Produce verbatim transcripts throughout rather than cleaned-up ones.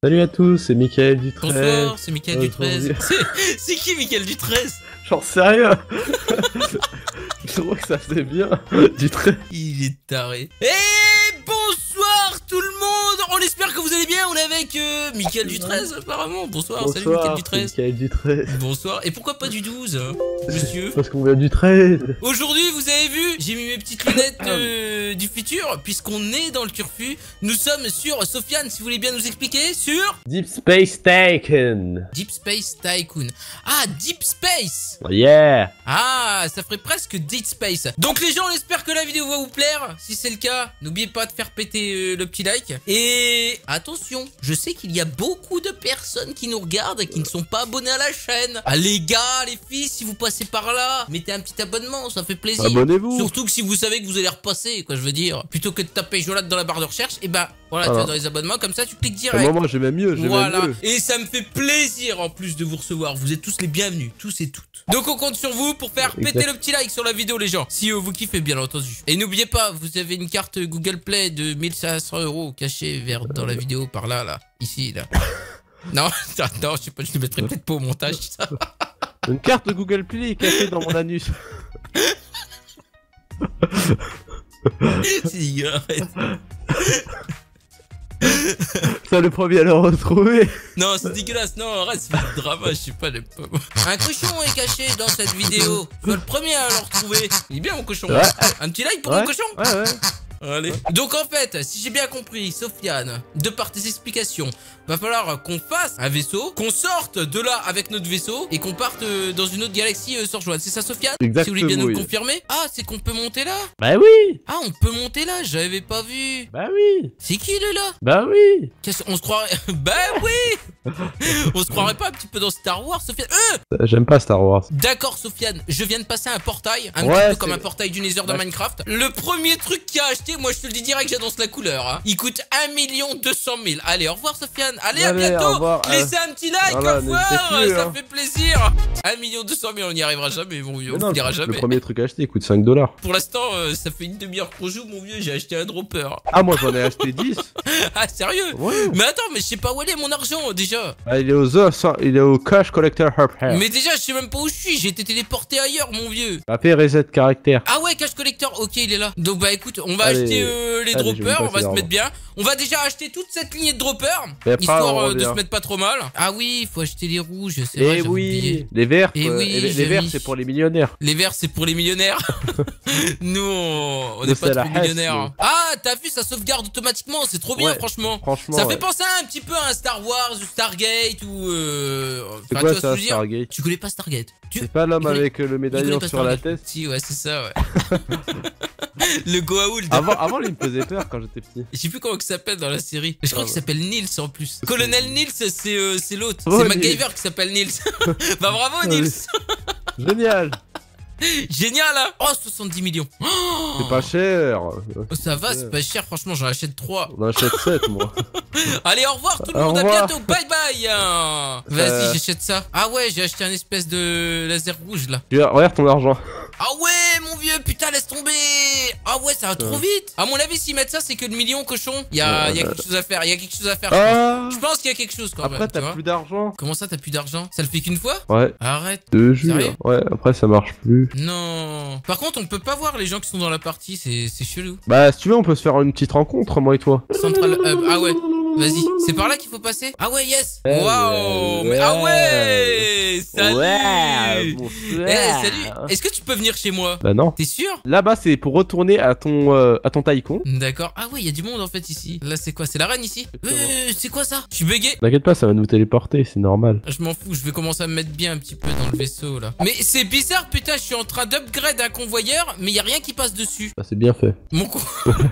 Salut à tous, c'est Mickaël du treize. Bonsoir, c'est Mickaël du treize. C'est qui Mickaël du treize? J'en sais rien. Je trouve que ça fait bien du treize. Il est taré. Et bonsoir tout le monde. On espère que vous allez bien. On est avec euh, Mickaël du treize apparemment. Bonsoir, Bonsoir, salut Mickaël du treize. Mickaël du treize. Bonsoir. Et pourquoi pas du douze, monsieur? Parce qu'on vient du treize. Aujourd'hui, vous avez vu, j'ai mis mes petites lunettes euh, du futur, puisqu'on est dans le turfu. Nous sommes sur Sofiane, si vous voulez bien nous expliquer, sur Deep Space Tycoon. Deep Space Tycoon. Ah, Deep Space. Yeah. Ah, ça ferait presque Deep Space. Donc les gens, on espère que la vidéo va vous plaire. Si c'est le cas, n'oubliez pas de faire péter euh, le petit like. Et attention, je sais qu'il y a beaucoup de personnes qui nous regardent et qui ne sont pas abonnés à la chaîne. Ah les gars, les filles, si vous passez par là, mettez un petit abonnement, ça fait plaisir. Abonnez-vous. Surtout que si vous savez que vous allez repasser, quoi je veux dire. Plutôt que de taper Jonathan dans la barre de recherche, et bah voilà, voilà. tu vas dans les abonnements, comme ça tu cliques direct. Moi, moi j'aimais mieux, j'aimais Voilà. mieux. Et ça me fait plaisir en plus de vous recevoir. Vous êtes tous les bienvenus, tous et toutes. Donc on compte sur vous pour faire péter le petit like sur la vidéo les gens. Si euh, vous kiffez bien entendu. Et n'oubliez pas, vous avez une carte Google Play de mille cinq cents euros cachée vers dans la vidéo par là, là. Ici, là. Non, non, je sais pas, je le mettrai peut-être pas au montage, ça. Une carte de Google Play cachée dans mon anus. Si, arrête. Ça le premier à le retrouver. Non, c'est dégueulasse, non, arrête, c'est du drama, je sais pas, les pauvres. Un cochon est caché dans cette vidéo. Sois le premier à le retrouver. Il est bien mon cochon. Ouais. Un petit like pour Ouais. mon cochon. Ouais, ouais. Allez. Donc en fait, si j'ai bien compris, Sofiane, de par tes explications, va falloir qu'on fasse un vaisseau, qu'on sorte de là avec notre vaisseau et qu'on parte euh, dans une autre galaxie euh, sans rejoindre. C'est ça, Sofiane? Exactement, Si vous voulez bien nous oui. le confirmer. Ah, c'est qu'on peut monter là? Bah oui. Ah, on peut monter là, j'avais pas vu. Bah oui. C'est qui le là? Bah oui. Qu'est-ce on se croirait? Bah oui. On se croirait pas un petit peu dans Star Wars, Sofiane? Euh J'aime pas Star Wars. D'accord, Sofiane, je viens de passer un portail, un Ouais, petit peu c'est- comme un portail du Nether dans Ouais. Minecraft. Le premier truc qu'il a acheté, moi je te le dis direct, j'annonce la couleur. Hein. Il coûte un million deux cent mille. Allez, au revoir, Sofiane. Allez, à Allez, au bientôt. revoir. Laissez un petit like, Voilà, au revoir. n'hésitez plus, Ça hein. fait plaisir. un million deux cent mille, on n'y arrivera jamais, mon vieux. Mais On non, finira le jamais. premier truc acheté il coûte cinq dollars. Pour l'instant, euh, ça fait une demi-heure qu'on joue, mon vieux. J'ai acheté un dropper. Ah, moi j'en ai acheté dix. Ah, sérieux? Ouais. Mais attends, mais je sais pas où est mon argent déjà. Ah, il est aux os, hein. Il est au Cash Collector Hub. Mais déjà, je sais même pas où je suis. J'ai été téléporté ailleurs, mon vieux. Après reset caractère. Ah ouais, cash collector, ok, il est là. Donc bah écoute, on va Allez. acheter euh, les Allez, je vais droppers, me on va passer se l'argent. mettre bien. On va déjà acheter toute cette lignée de droppers, Et après, histoire on euh, de revient. se mettre pas trop mal. Ah oui, il faut acheter les rouges, c'est vrai, Eh j'avais oui, oublié. les verts, Eh euh, oui, et les, j'ai les verts mis. c'est pour les millionnaires. Les verts, c'est pour les millionnaires. Nous, on on Nous, n'est pas c'est la trop hache, millionnaires. nous. Ah, t'as vu, ça sauvegarde automatiquement, c'est trop bien, Ouais, franchement. Franchement, Ça ouais. fait penser un petit peu à un Star Wars ou Stargate ou... Euh... C'est enfin, quoi tu vois ce que ça, je veux dire. Stargate? Tu connais pas Stargate? Tu... C'est pas l'homme connais- avec euh, le tu connais médaillon pas sur la Stargate? tête? Si, ouais, c'est ça, ouais. Le Goa'uld. Avant, avant, il me faisait peur quand j'étais petit. Je sais plus comment il s'appelle dans la série. Je crois Ah qu'il ouais. s'appelle Nils en plus. Colonel Nils, c'est euh, c'est l'autre. Oh, c'est Nils. MacGyver qui s'appelle Nils. Bah bravo Ah Nils. oui. Génial. Génial hein. Oh, soixante-dix millions. Oh, C'est pas cher. ça va, c'est pas cher. Franchement, j'en achète trois. On achète sept, moi. Allez, au revoir tout le Au monde. À revoir. bientôt. Bye bye. hein. Vas-y, Euh. j'achète ça. Ah ouais, j'ai acheté un espèce de laser rouge là. Tu vois, regarde ton argent. Ah ouais, mon vieux, putain, laisse tomber. Ah ouais, ça va trop Ouais. vite. À mon avis, s'ils mettent ça, c'est que le million, cochon. Il y a, Ouais, il y a ouais. quelque chose à faire. Il y a quelque chose à faire. je pense. Ah. Je pense qu'il y a quelque chose quand Après, même. tu t'as vois. plus d'argent. Comment ça, t'as plus d'argent? Ça le fait qu'une fois? Ouais. Arrête. Je te jure. Sérieux? Ouais, après, ça marche plus. Non. Par contre, on peut pas voir les gens qui sont dans la partie, c'est c'est chelou. Bah, si tu veux, on peut se faire une petite rencontre, moi et toi. Central Hub. Ah ouais. Vas-y. C'est par là qu'il faut passer? Ah ouais, yes. Ouais, Waouh. ouais. Mais- Ah ouais. Salut. Ouais, Eh, bonsoir. salut. Est-ce que tu peux venir chez moi? Bah non. T'es sûr? Là-bas, c'est pour retourner à ton, euh, à ton taïkon. D'accord. Ah ouais, il y a du monde en fait ici. Là, c'est quoi? C'est la reine ici? Euh, c'est quoi ça? Je suis bugué. T'inquiète pas, ça va nous téléporter, c'est normal. Je m'en fous, je vais commencer à me mettre bien un petit peu dans le vaisseau là. Mais c'est bizarre, putain, je suis en train d'upgrade un convoyeur, mais y a rien qui passe dessus. Bah, c'est bien fait. Mon con...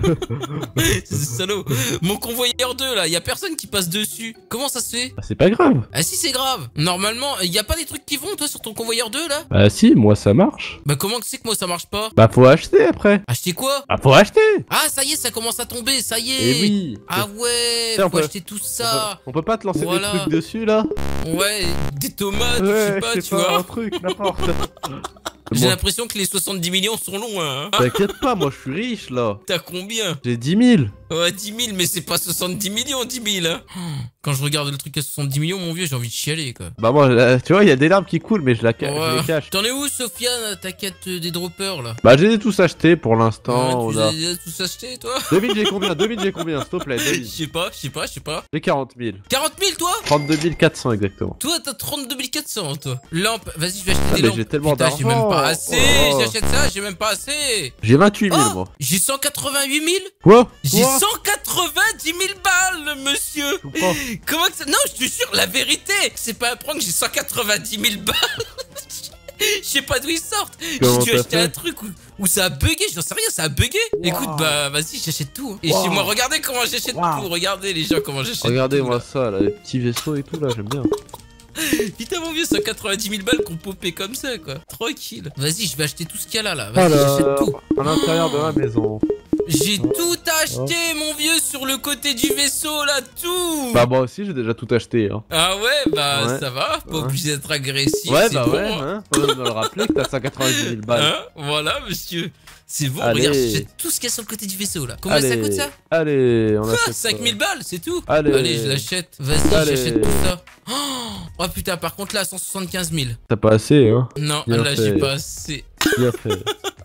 C'est salaud. Mon convoyeur deux là, y a personne qui passe dessus. Comment ça se fait? Bah, c'est pas grave. Ah si, c'est grave. Normalement, y a pas des trucs qui vont toi sur ton convoyeur deux là? Bah, si, moi, ça marche. Bah comment que c'est que moi ça marche pas? Bah, faut acheter après. Acheter quoi? Bah, faut acheter. Ah ça y est, ça commence à tomber, ça y est. Eh oui. Ah ouais, Tiens, on faut peut- acheter tout On peut, ça. on peut pas te lancer Voilà. des trucs dessus, là? Ouais, des tomates, je Ouais, sais pas, je tu sais pas, vois. un truc, n'importe. J'ai Moi. l'impression que les soixante-dix millions sont loin. Hein. T'inquiète pas, moi je suis riche là. T'as combien? J'ai dix mille. Ouais, dix mille, mais c'est pas soixante-dix millions, dix mille. Hein. Quand je regarde le truc à soixante-dix millions, mon vieux, j'ai envie de chialer, quoi. Bah moi, là, tu vois, il y a des larmes qui coulent, mais je, la ca- je Ouais. les cache. T'en es où, Sofiane, ta quête des droppers, là? Bah j'ai tous acheté pour l'instant. Ouais, tu on a... les as tous achetés, toi? deux mille j'ai combien? deux mille j'ai combien, s'il te plaît? Je sais pas, je sais pas, je sais pas. J'ai quarante mille. quarante mille, toi? trente-deux mille quatre cents exactement. Toi, t'as trente-deux mille quatre cents, toi. Lampe, vas-y, je vais acheter Ah, des mais lampes. j'ai tellement Putain, j'ai même d'argent. pas assez. Oh. J'achète ça, j'ai même pas assez. J'ai vingt-huit mille Oh, moi. j'ai cent quatre-vingt-huit mille. Quoi? J'ai Quoi cent quatre-vingt-dix mille balles, monsieur. Je comprends. Comment que ça... Non, je te jure, la vérité, c'est pas un prank, j'ai cent quatre-vingt-dix mille balles. Je sais pas d'où ils sortent. J'ai Comment dû t'as acheter fait un truc où, où ça a bugué, j'en sais rien, ça a bugué. Écoute, bah vas-y, j'achète tout. hein. Et Wow. chez moi, regardez comment j'achète Wow. tout. Regardez les gens, comment j'achète tout. Regardez-moi là. ça, là, les petits vaisseaux et tout là, j'aime bien. Putain, mon vieux, cent quatre-vingt-dix mille balles qu'on popait comme ça, quoi. Tranquille. Vas-y, je vais acheter tout ce qu'il y a là, là. Vas-y, j'achète tout. À l'intérieur de la maison. J'ai tout acheté, mon vieux, sur le côté du vaisseau, là, tout. Bah moi aussi j'ai déjà tout acheté hein. Ah ouais, bah Ouais. ça va, pas Ouais. obligé d'être agressif. Ouais c'est bah bon, ouais, hein. hein. Faut me le rappeler que t'as cent quatre-vingt-dix mille balles. Hein, voilà, monsieur. C'est bon, Allez. regarde, j'achète tout ce qu'il y a sur le côté du vaisseau, là. Combien Allez, ça coûte, ça? Allez, on Quoi, achète cinq mille balles, c'est tout. Allez. je l'achète. Vas-y, Allez. j'achète tout ça. Oh, oh putain, par contre, là, cent soixante-quinze mille. T'as pas assez hein. Non, Bien là, fait. j'ai pas assez. Bien fait.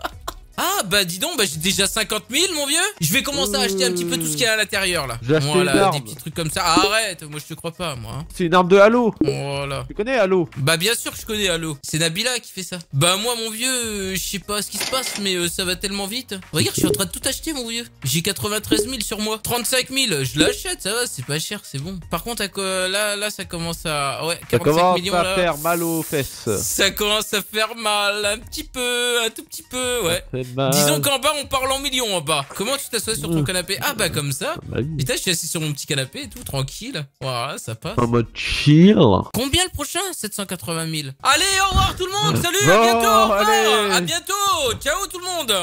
Ah bah dis donc, bah j'ai déjà cinquante mille, mon vieux. Je vais commencer à acheter un petit peu tout ce qu'il y a à l'intérieur là. J'ai acheté Voilà, une arme. des petits trucs comme ça. Arrête, moi je te crois pas, moi. hein. C'est une arme de Halo. Voilà. Tu connais Halo? Bah bien sûr que je connais Halo. C'est Nabila qui fait ça. Bah moi mon vieux, euh, je sais pas ce qui se passe, mais euh, ça va tellement vite. Regarde, je suis en train de tout acheter, mon vieux. J'ai quatre-vingt-treize mille sur moi. trente-cinq mille, je l'achète, ça va, c'est pas cher, c'est bon. Par contre, à quoi- là, là, ça commence à... Ouais, Ça quarante-cinq commence millions à là. faire mal aux fesses. Ça commence à faire mal, un petit peu, un tout petit peu, ouais. Ça fait mal. Disons qu'en bas, on parle en millions en bas. Comment tu t'assois sur ton Mmh. canapé? Ah bah comme ça. Bah oui. Putain, je suis assis sur mon petit canapé et tout, tranquille. Voilà, ça passe. En mode chill. Combien le prochain? sept cent quatre-vingt mille. Allez, au revoir tout le monde, salut, à Bon, bientôt, au revoir. allez. À bientôt, ciao tout le monde.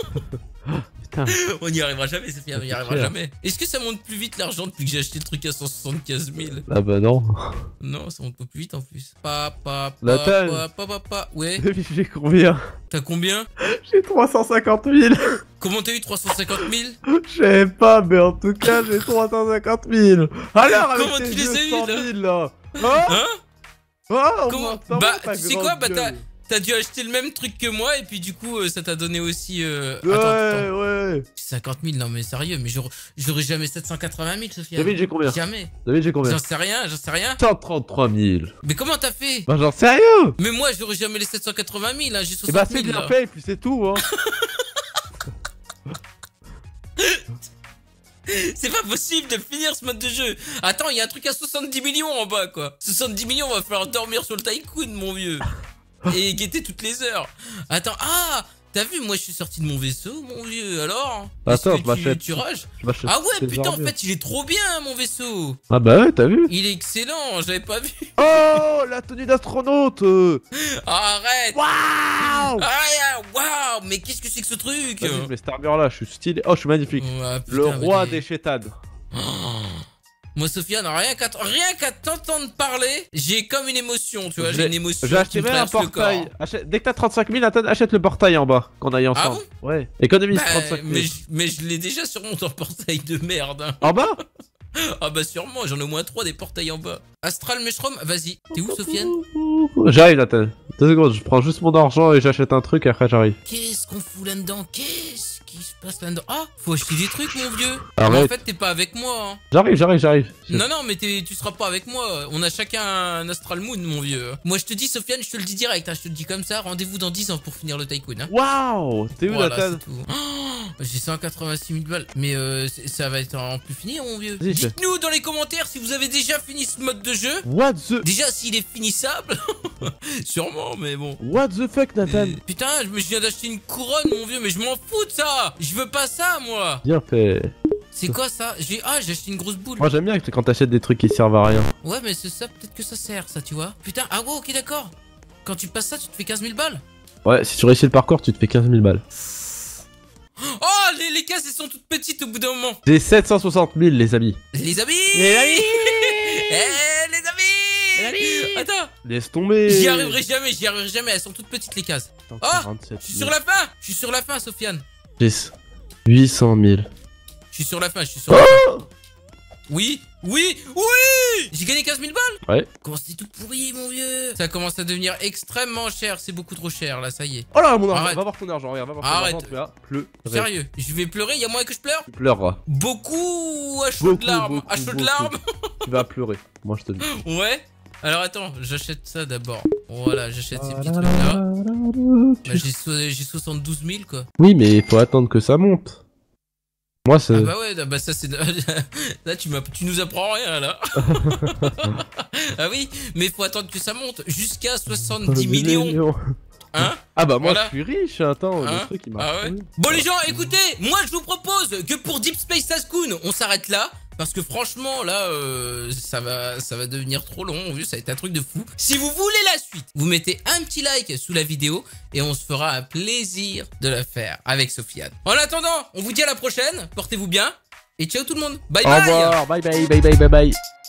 Putain. On n'y arrivera jamais, Sophia, on n'y arrivera cher. jamais. Est-ce que ça monte plus vite l'argent depuis que j'ai acheté le truc à cent soixante-quinze mille? Ah bah non. Non, ça monte pas plus vite en plus. Pa, pa, La pa, taille. pa, pa, pa, pa. Ouais, J'ai combien? t'as combien? J'ai trois cent cinquante mille. Comment t'as eu trois cent cinquante mille? Je sais pas, mais en tout cas, j'ai trois cent cinquante mille. Alors, avec Comment tes tu les as eu, deux cent là mille là? Hein? Hein? Oh, Comment- ça va, Bah, ta tu sais grande quoi, bah, t'as- gueule. T'as dû acheter le même truc que moi et puis du coup euh, ça t'a donné aussi euh... Ouais, attends, attends. ouais. cinquante mille, non mais sérieux, mais j'aurais j'aurais jamais sept cent quatre-vingt mille, Sophia. David, j'ai combien? Jamais. David, j'ai combien? J'en sais rien, j'en sais rien. cent trente-trois mille. Mais comment t'as fait? Bah, j'en sais rien. Mais moi j'aurais jamais les sept cent quatre-vingt mille, hein, j'ai Et bah, soixante c'est mille bien là. fait, et puis c'est tout, hein. C'est pas possible de finir ce mode de jeu. Attends, il y a un truc à soixante-dix millions en bas quoi. soixante-dix millions, on va falloir dormir sur le tycoon, mon vieux. Et guetter toutes les heures. Attends, ah, t'as vu, moi je suis sorti de mon vaisseau, mon vieux, alors? Attends, Est-ce que je tu, m'achète. tu rages? Je m'achète Ah ouais, des putain, en armures. fait, il est trop bien, mon vaisseau. Ah bah ouais, t'as vu? Il est excellent, j'avais pas vu. Oh, la tenue d'astronaute. euh. Arrête. Waouh. Ah, waouh, mais qu'est-ce que c'est que ce truc? Vas-y, mais cette armure là, je suis stylé. Oh, je suis magnifique. Ouais, putain, Le mais roi des- des chétades. Oh. Moi, Sofiane, rien qu'à rien qu'à t'entendre parler, j'ai comme une émotion, tu vois, j'ai J'ai- une émotion J'ai acheté qui me même un traverse le portail. corps. Achète- Dès que t'as trente-cinq mille, attends, achète le portail en bas, qu'on aille ensemble. Ouais. Économise Bah, trente-cinq mais, mille. je- mais je l'ai déjà sur mon portail de merde. hein. En bas? Ah bah sûrement, j'en ai au moins trois des portails en bas. Astral Mushroom, vas-y. T'es où, Sofiane? J'arrive, Nathan. Deux secondes, je prends juste mon argent et j'achète un truc et après j'arrive. Qu'est-ce qu'on fout là-dedans? Qu'est-ce qui se passe là-dedans? Ah, faut acheter des trucs, mon vieux. Arrête. Mais en fait, t'es pas avec moi. hein. J'arrive, j'arrive, j'arrive. Non, non, mais t'es- tu seras pas avec moi. On a chacun un Astral Moon, mon vieux. Moi, je te dis, Sofiane, je te le dis direct. hein, Je te le dis comme ça. Rendez-vous dans dix ans pour finir le Tycoon. Hein. Waouh! T'es où, Voilà, Nathan? c'est tout. Oh, j'ai cent quatre-vingt-six mille balles. Mais euh, c'est- ça va être en plus fini, mon vieux. Vas-y, fais. Dites-nous dans les commentaires si vous avez déjà fini ce mode de jeu. What the... Déjà, s'il est finissable. Sûrement, mais bon. What the fuck, Nathan? Euh, Putain, je me je viens d'acheter une couronne, mon vieux, mais je m'en fous de ça. Je veux pas ça, moi. Bien fait. C'est quoi ça? J'ai ah, j'ai acheté une grosse boule. Moi j'aime bien que quand t'achètes des trucs qui servent à rien. Ouais, mais c'est ça, peut-être que ça sert, ça, tu vois. Putain, ah ouais, ok, d'accord. Quand tu passes ça, tu te fais quinze mille balles. Ouais, si tu réussis le parcours, tu te fais quinze mille balles. Oh, les, les cases, elles sont toutes petites au bout d'un moment. J'ai sept cent soixante mille, les amis. Les amis. Les amis. Eh, les amis. Attends. Laisse tomber. J'y arriverai jamais, j'y arriverai jamais. Elles sont toutes petites les cases. Attends, Oh, quarante-sept je suis mille. sur la fin. Je suis sur la fin, Sofiane. huit cent mille. Je suis sur la fin, je suis sur la fin. Oui, oui, oui. J'ai gagné quinze mille balles. Ouais. Comment c'est tout pourri, mon vieux. Ça commence à devenir extrêmement cher. C'est beaucoup trop cher, là, ça y est. Oh là, mon argent. Arrête. Va voir ton argent. Regarde, va voir ton Arrête. argent. Tu vas pleurer. Sérieux, je vais pleurer. Y a moyen que je pleure? Tu pleureras. Beaucoup à chaud de Beaucoup, larmes. beaucoup, À chaud de beaucoup. larmes. Tu vas pleurer. Moi, je te le dis. Ouais. Alors attends, j'achète ça d'abord. Voilà, j'achète ces petits trucs là. Bah, j'ai so- j'ai soixante-douze mille quoi. Oui, mais il faut attendre que ça monte. Moi, c'est. Ah bah ouais, bah ça c'est... Là tu, m'as- tu nous apprends rien là. Ah oui, mais faut attendre que ça monte jusqu'à soixante-dix millions. Hein? Ah bah moi Voilà. je suis riche, attends, Hein le truc il Ah marche. ouais. pas. Bon les gens, écoutez, moi je vous propose que pour Deep Space Tycoon, on s'arrête là. Parce que franchement là, euh, ça va ça va devenir trop long, vu ça va être un truc de fou. Si vous voulez la suite, vous mettez un petit like sous la vidéo et on se fera un plaisir de la faire avec Sofiane. En attendant, on vous dit à la prochaine, portez-vous bien et ciao tout le monde. Bye Au bye. revoir, bye bye, bye bye, bye bye.